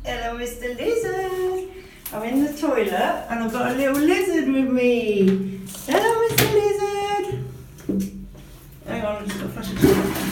Hello, Mr. Lizard. I'm in the toilet and I've got a little lizard with me. Hello, Mr. Lizard. Hang on, I'm just going to flush it.